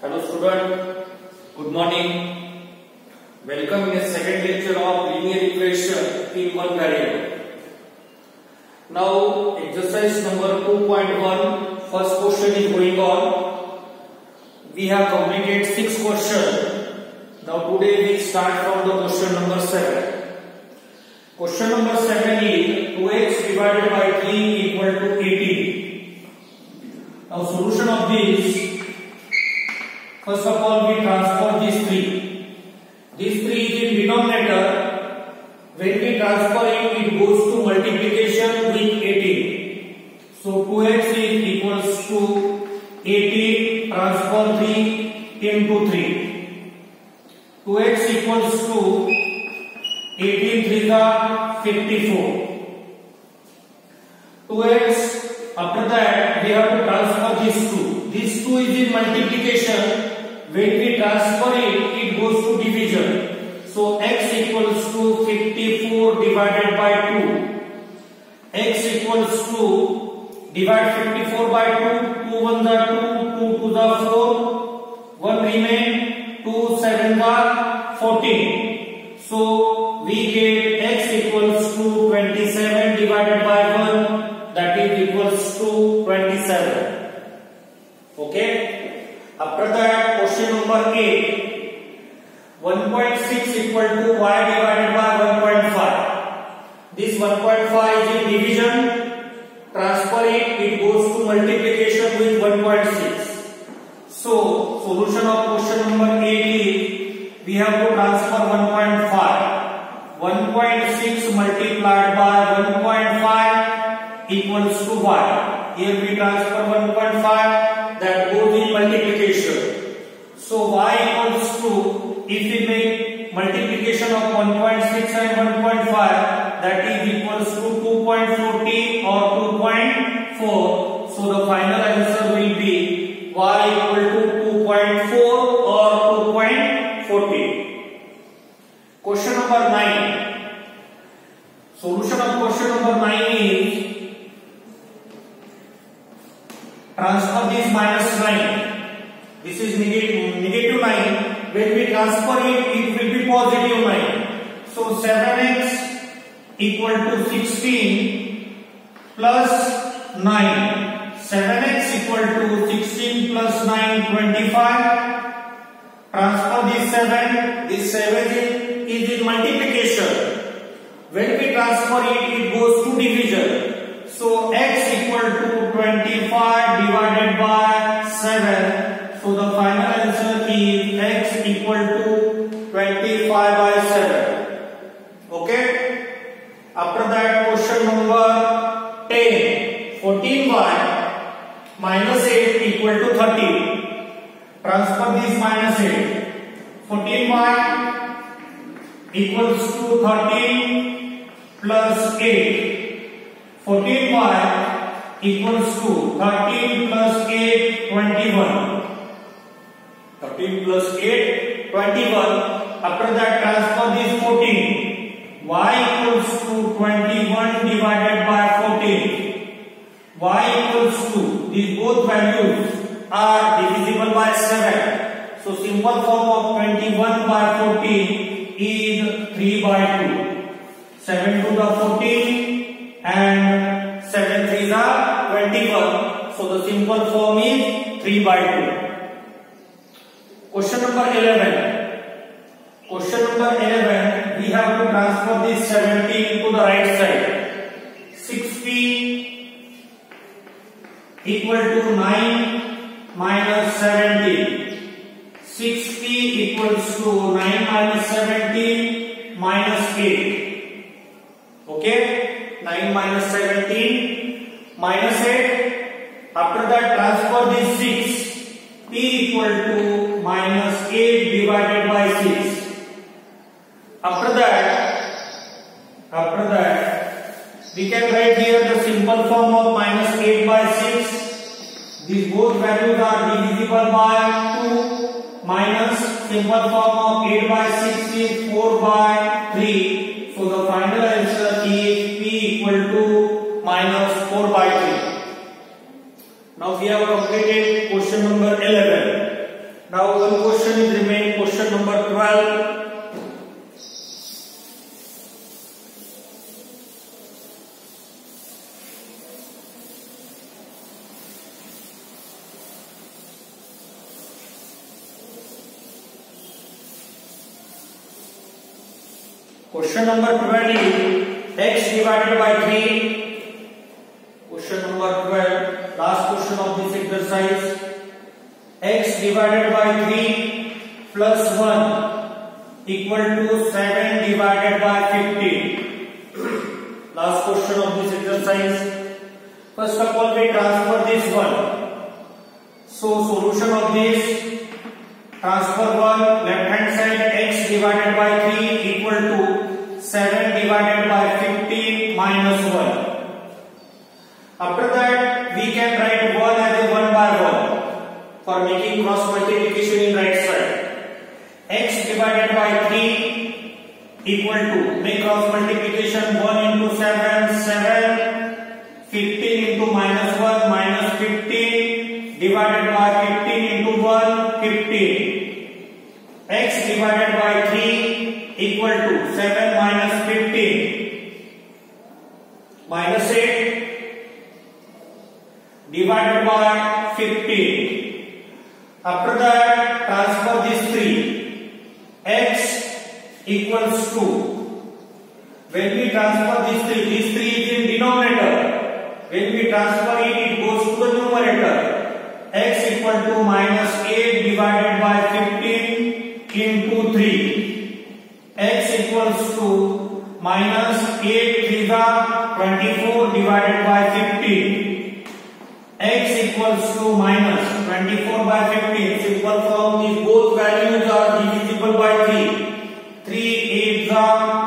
Hello student, good morning. Welcome in the second lecture of linear equation in one variable. Now exercise number 2.1, first question is going on. We have completed 6 questions. Now today we start from the question number 7. Question number 7 is 2x divided by 3 equal to 18. Now solution of this. First of all, we transfer this 3. This 3 is in denominator. When we transfer it, it goes to multiplication with 18. So 2x is equals to 18 transfer 3 into 3. 2x equals to 18 3 are 54. 2x, after that we have to transfer this 2. This 2 is in multiplication. When we transfer it, it goes to division. So x equals to 54 divided by 2. X equals to divide 54 by 2. 2 1 are 2, 2 2 are 4. 1 remain, 2 7 are 14. So we get x equals to 27 divided by 1. That is equals to 27. Okay. After that, question number 8. 1.6 equal to y divided by 1.5. This 1.5 is in division. Transfer it, it goes to multiplication with 1.6. So, solution of question number 8 is, we have to transfer 1.5. 1.6 multiplied by 1.5 equals to y. Here we transfer 1.5. That goes in multiplication. So y equals to, if we make multiplication of 1.6 and 1.5, that is equals to 2.40 or 2.4. So the final answer will be y equal to 2.4 or 2.40. Question number 9. Solution of question number 9 is, transfer this minus 9. This is negative 9. When we transfer it, it will be positive 9. So 7x equal to 16 plus 9. 7x equal to 16 plus 9, 25. Transfer this 7. This 7 is in multiplication. When we transfer it, it goes to division. So x equal to 25 divided by 7. So the final answer is x equal to 25 by 7. Okay. After that, question number 10. 14y minus 8 equal to 30. Transfer this minus 8. 14y equals to 13 plus 8. 14y equals to 13 plus 8, 21. 13 plus 8, 21. After that, transfer this 14. Y equals to 21 divided by 14. Y equals to, these both values are divisible by 7. So simple form of 21 by 14 is 3 by 2. 7 to the 14. And 7 3s are 21. So the simple form is 3 by 2. Question number 11. Question number 11. We have to transfer this 17 to the right side. 60 equal to 9 minus 17. 60 equals to 9 minus 17 minus 8. Okay. 9 minus 17 minus 8. After that, transfer this 6. P equal to minus 8 divided by 6. After that, we can write here the simple form of minus 8 by 6. These both values are divisible by 2. Minus simple form of 8 by 6 is 4 by 3. So the final answer is P equal to minus 4 by 3. Now we have completed question number 11. Now one question is remain, question number 12. Question number 12 is x divided by 3. Question number 12, last question of this exercise. X divided by 3 plus 1 equal to 7 divided by 50. Last question of this exercise. First of all, we transfer this one. So solution of this, transfer 1, left hand side x divided by 3 equal to 7 divided by 50 minus 1. After that, we can write 1 as a 1 by 1 for making cross multiplication in right side. X divided by 3 equal to, make cross multiplication, 1 into 7, 7, 15 into minus 1, minus 15, divided by 15 into 1, 15. X divided by 3 equal to 7 minus 15 minus 8 divided by 15. After that, transfer these 3. X equals to, when we transfer these 3 is in denominator. When we transfer it, it goes to the numerator. X equal to minus 8 divided by 15 into 3. X equals to minus 8 3 24 divided by 15. X equals to minus 24 by 15. Simple form is both values are divisible by 3. 3 8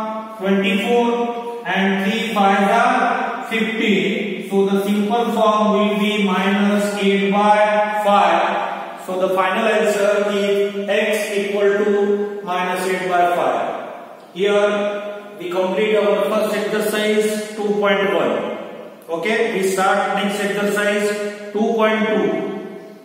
24 and 3 5 15. So the simple form will be minus 8 by 5. So the final answer is x equal to minus 8 by 5. Here we complete our first exercise 2.1. Okay, we start next exercise 2.2.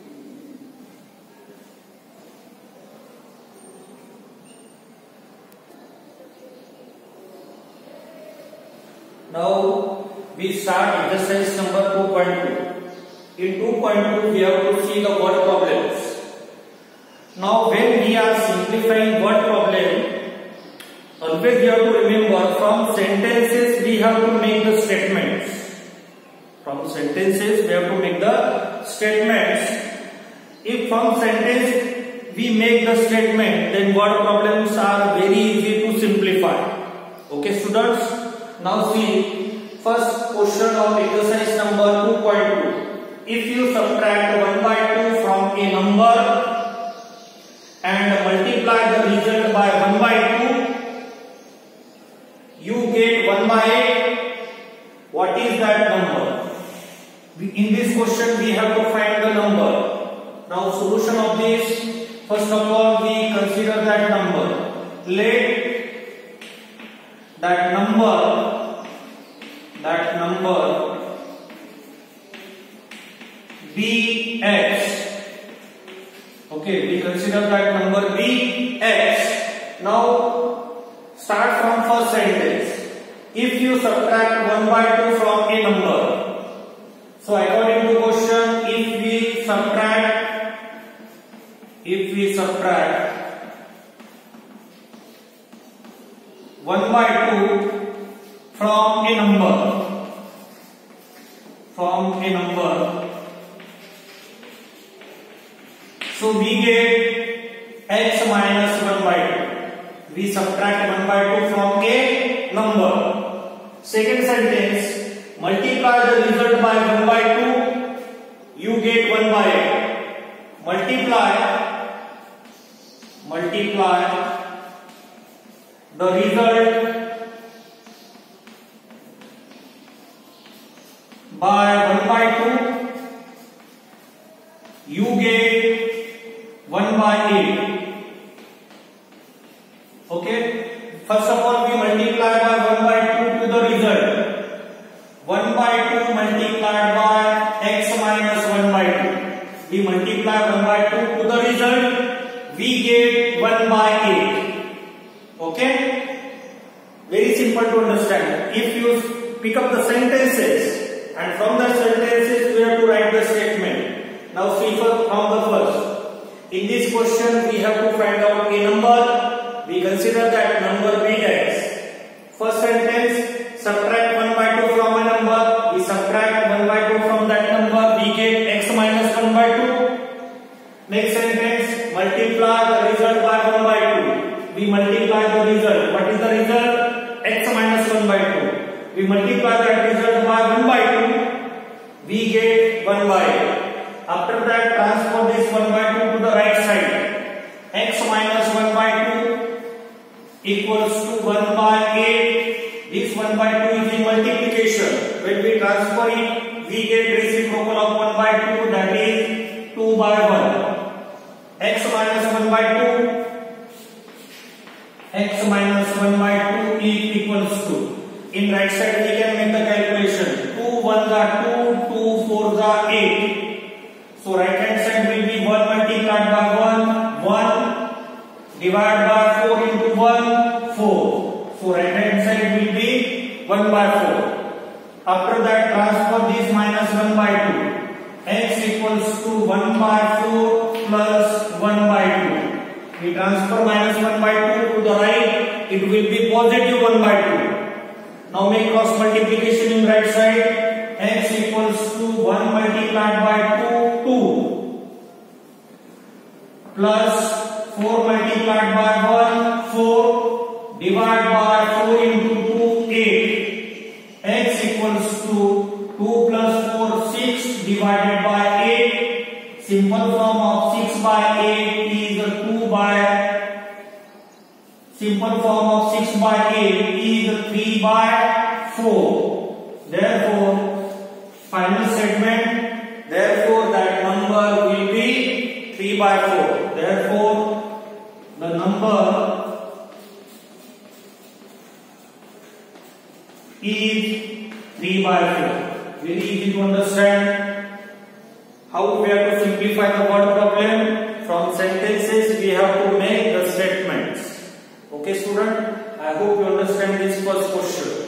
Now we start exercise number 2.2. In 2.2 we have to see the word problems. Now when we are simplifying word problem, always we have to remember from sentences we have to make the statements. From sentences we have to make the statements. If from sentence we make the statement, then word problems are very easy to simplify. Okay students, now see first question of exercise number 2.2. If you subtract 1 by 2 from a number and multiply the result by 1 by 2, you get 1 by 8. What is that number? In this question we have to find the number. Now solution of this, first of all we consider that number. Let that number be x. Okay, we consider that number be x. Now start from first sentence. If you subtract 1 by 2 from a number, so according to question, if we subtract 1 by 2 from a number, so we get x minus 1 by 2. We subtract 1 by 2 from a number. Second sentence, multiply the result by 1 by 2, you get 1 by 8. Multiply the result by 1 by 2, you get 1 by 8. Okay, first of all we multiply by 1 by 2 to the result. 1 by 2 multiplied by x minus 1 by 2. we multiply 1 by 2 to the result, we get 1 by 8. Okay? Very simple to understand. If you pick up the sentences and from the sentences we have to write the statement. Now see from the first. In this question we have to find out a number. We consider that number be x. First sentence, subtract 1 by 2 from a number. We subtract 1 by 2 from that number. We get x minus 1 by 2. Next sentence, multiply the result by 1 by 2. We multiply the result. What is the result? X minus 1 by 2. We multiply that result by 1 by 2. We get 1 by 8. After that, transfer this 1 by 2 to the right side. X minus 1 by 2 equals to 1 by 8. This 1 by 2 is in multiplication. When we transfer it, we get reciprocal of 1 by 2, that is 2 by 1. X minus 1 by 2. X minus 1 by 2 is equals to. In right side we can make the calculation. 2 1s are 2, 2 4s are 8. So right hand side will be 1 multiplied by 1, 1 divided by 4 into 1, 4. So right hand side will be 1 by 4. After that, transfer this minus 1 by 2. X equals to 1 by 4 plus 1 by 2. We transfer minus 1 by 2 to the right. It will be positive 1 by 2. Now make cross multiplication in right side. X equals to 1 multiplied by 2, 2 plus 4 multiplied by 1, 4 divided by 4 into 2, 8. X equals to 2 plus 4, 6 divided by 8. Simple form of 6 by 8 is 2 by. Simple form of 6 by 8 is 3 by 4. Therefore, final statement, therefore that number will be 3 by 4. Therefore, the number is 3 by 4. Very easy to understand. How we have to simplify the word problem? From sentences we have to make the statements. Okay student, I hope you understand this first question.